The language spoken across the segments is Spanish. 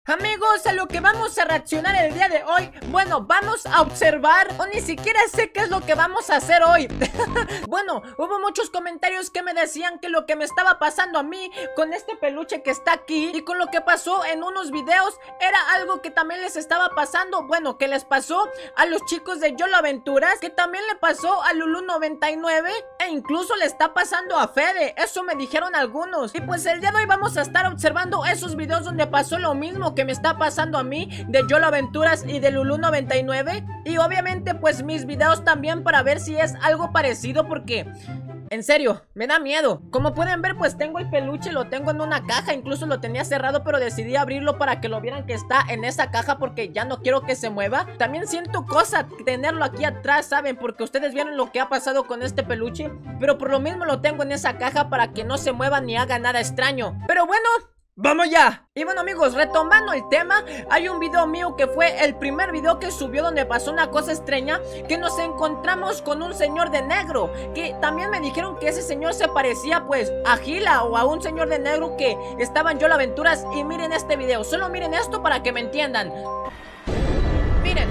Amigos, a lo que vamos a reaccionar el día de hoy, bueno, vamos a observar, o ni siquiera sé qué es lo que vamos a hacer hoy. Bueno, hubo muchos comentarios que me decían que lo que me estaba pasando a mí con este peluche que está aquí y con lo que pasó en unos videos era algo que también les estaba pasando. Bueno, que les pasó a los chicos de YOLO Aventuras, que también le pasó a Lulu99 e incluso le está pasando a Fede. Eso me dijeron algunos. Y pues el día de hoy vamos a estar observando esos videos donde pasó lo mismo que me está pasando a mí de YOLO Aventuras y de Lulu99. Y obviamente pues mis videos también para ver si es algo parecido, porque en serio, me da miedo. Como pueden ver, pues tengo el peluche, lo tengo en una caja. Incluso lo tenía cerrado, pero decidí abrirlo para que lo vieran que está en esa caja, porque ya no quiero que se mueva. También siento cosa tenerlo aquí atrás, ¿saben? Porque ustedes vieron lo que ha pasado con este peluche, pero por lo mismo lo tengo en esa caja para que no se mueva ni haga nada extraño. Pero bueno, ¡vamos ya! Y bueno amigos, retomando el tema, hay un video mío que fue el primer video que subió donde pasó una cosa extraña, que nos encontramos con un señor de negro, que también me dijeron que ese señor se parecía pues a Gila o a un señor de negro que estaba en YOLO Aventuras. Y miren este video, solo miren esto para que me entiendan. Miren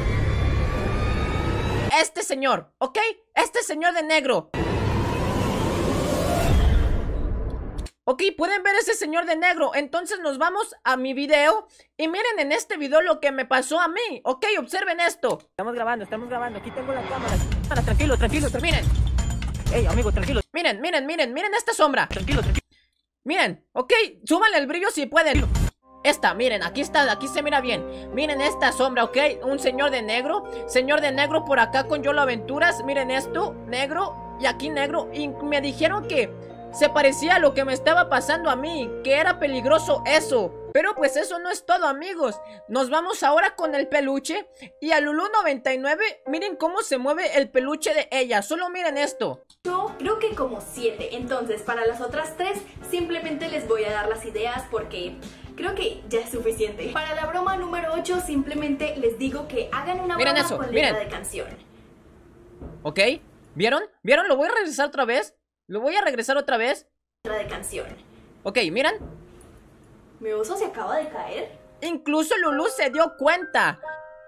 este señor, ¿ok? Este señor de negro. Ok, pueden ver ese señor de negro. Entonces nos vamos a mi video y miren en este video lo que me pasó a mí. Ok, observen esto. Estamos grabando, aquí tengo la cámara. Tranquilo, miren. Ey, amigo, tranquilo. Miren esta sombra. Tranquilo. Miren, ok, súbanle el brillo si pueden. Esta, miren, aquí está, aquí se mira bien. Miren esta sombra, ok, un señor de negro. Señor de negro por acá con YOLO Aventuras. Miren esto, negro y aquí negro. Y me dijeron que se parecía a lo que me estaba pasando a mí, que era peligroso eso. Pero pues eso no es todo amigos. Nos vamos ahora con el peluche. Y a Lulu99, miren cómo se mueve el peluche de ella. Solo miren esto. Yo creo que como 7. Entonces para las otras 3 simplemente les voy a dar las ideas porque creo que ya es suficiente. Para la broma número 8 simplemente les digo que hagan una miren broma eso, con miren. letra de canción. ¿Ok? ¿Vieron? ¿Vieron? Lo voy a regresar otra vez. Lo voy a regresar otra vez. Letra de canción. Ok, miren. ¿Mi oso se acaba de caer? Incluso Lulu se dio cuenta.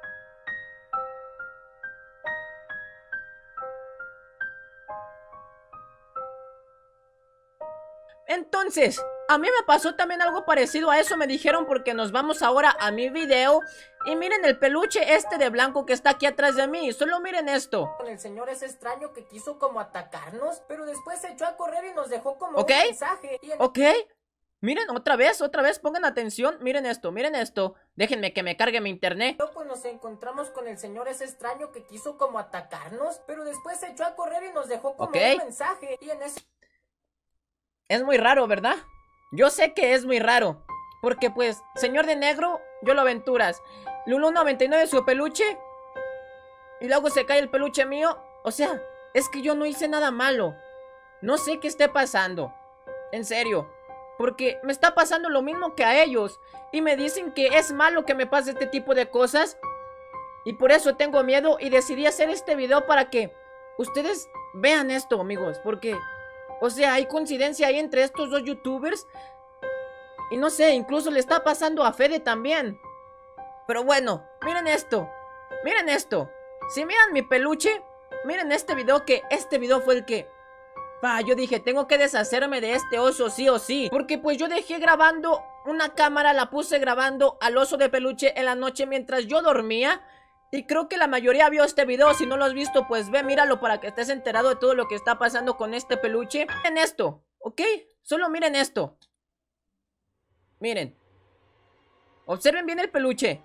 Entonces, a mí me pasó también algo parecido a eso, me dijeron, porque nos vamos ahora a mi video. Y miren el peluche este de blanco que está aquí atrás de mí. Solo miren esto. Con el señor ese extraño que quiso como atacarnos, pero después se echó a correr y nos dejó como ¿ok? un mensaje. Ok. Miren, otra vez, pongan atención. Miren esto. Déjenme que me cargue mi internet. Pues nos encontramos con el señor ese extraño que quiso como atacarnos, pero después se echó a correr y nos dejó como un mensaje. Y en ese... Es muy raro, ¿verdad? Yo sé que es muy raro, porque pues, señor de negro, YOLO Aventuras, Lulu99 su peluche, y luego se cae el peluche mío. O sea, es que yo no hice nada malo. No sé qué esté pasando, en serio, porque me está pasando lo mismo que a ellos, y me dicen que es malo que me pase este tipo de cosas. Y por eso tengo miedo y decidí hacer este video para que ustedes vean esto, amigos, porque... o sea, hay coincidencia ahí entre estos dos youtubers. Y no sé, incluso le está pasando a Fede también. Pero bueno, miren esto. Miren esto. Si miran mi peluche, miren este video, que este video fue el que... yo dije, tengo que deshacerme de este oso sí o sí. Porque pues yo dejé grabando una cámara, la puse grabando al oso de peluche en la noche mientras yo dormía. Y creo que la mayoría vio este video. Si no lo has visto, pues ve, míralo para que estés enterado de todo lo que está pasando con este peluche. Miren esto, ¿ok? Solo miren esto. Miren. Observen bien el peluche.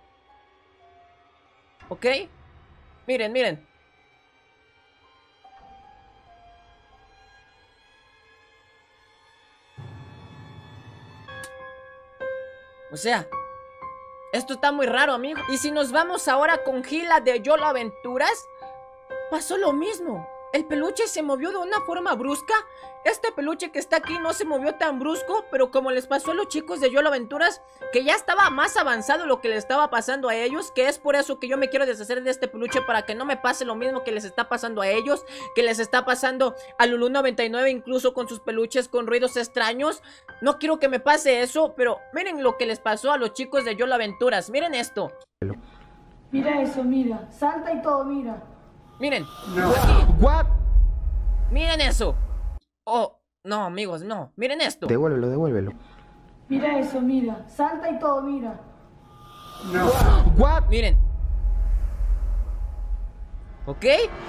¿Ok? Miren. O sea... esto está muy raro, amigo. Y si nos vamos ahora con Gila de YOLO Aventuras, pasó lo mismo. El peluche se movió de una forma brusca. Este peluche que está aquí no se movió tan brusco, pero como les pasó a los chicos de YOLO Aventuras, que ya estaba más avanzado lo que les estaba pasando a ellos, que es por eso que yo me quiero deshacer de este peluche, para que no me pase lo mismo que les está pasando a ellos, que les está pasando a Lulu99, incluso con sus peluches con ruidos extraños. No quiero que me pase eso, pero miren lo que les pasó a los chicos de YOLO Aventuras. Miren esto. Mira eso, mira. Salta y todo, mira. Miren. No. What? Miren eso. Oh, no, amigos, no. Miren esto. Devuélvelo, devuélvelo. Mira eso, mira. Salta y todo, mira. No. What? Miren. ¿Ok?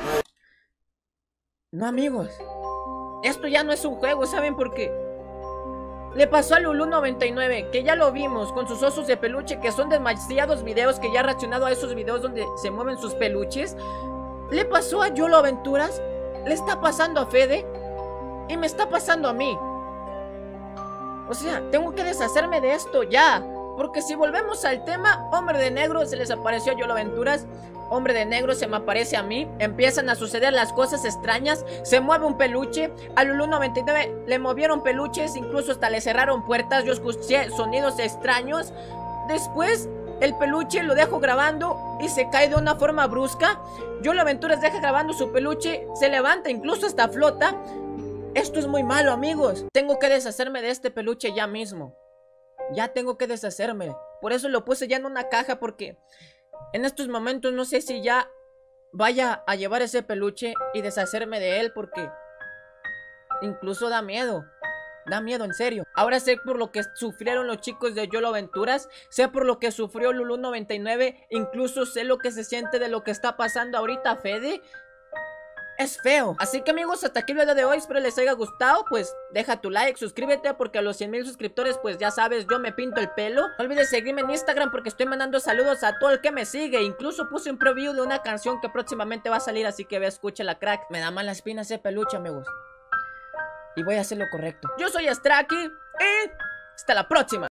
No, amigos. Esto ya no es un juego, ¿saben por qué? Le pasó a Lulu99, que ya lo vimos, con sus osos de peluche, que son demasiados videos, que ya ha reaccionado a esos videos donde se mueven sus peluches. Le pasó a YOLO Aventuras, le está pasando a Fede, y me está pasando a mí. O sea, tengo que deshacerme de esto ya. Porque si volvemos al tema, Hombre de Negro se les apareció a YOLO Aventuras, Hombre de Negro se me aparece a mí, empiezan a suceder las cosas extrañas, se mueve un peluche, a Lulu99 le movieron peluches, incluso hasta le cerraron puertas, yo escuché sonidos extraños. Después el peluche lo dejo grabando y se cae de una forma brusca. YOLO Aventuras deja grabando su peluche, se levanta, incluso hasta flota. Esto es muy malo, amigos. Tengo que deshacerme de este peluche ya mismo. Ya tengo que deshacerme. Por eso lo puse ya en una caja, porque en estos momentos no sé si ya vaya a llevar ese peluche y deshacerme de él, porque incluso da miedo. Da miedo, en serio. Ahora sé por lo que sufrieron los chicos de YOLO Aventuras, sé por lo que sufrió Lulu99, incluso sé lo que se siente de lo que está pasando ahorita Fede. Es feo. Así que, amigos, hasta aquí el video de hoy. Espero les haya gustado. Pues deja tu like, suscríbete, porque a los 100,000 suscriptores, pues ya sabes, yo me pinto el pelo. No olvides seguirme en Instagram, porque estoy mandando saludos a todo el que me sigue. Incluso puse un preview de una canción que próximamente va a salir, así que ve, escúchala, crack. Me da mala espina ese peluche, amigos, y voy a hacer lo correcto. Yo soy Astraki y hasta la próxima.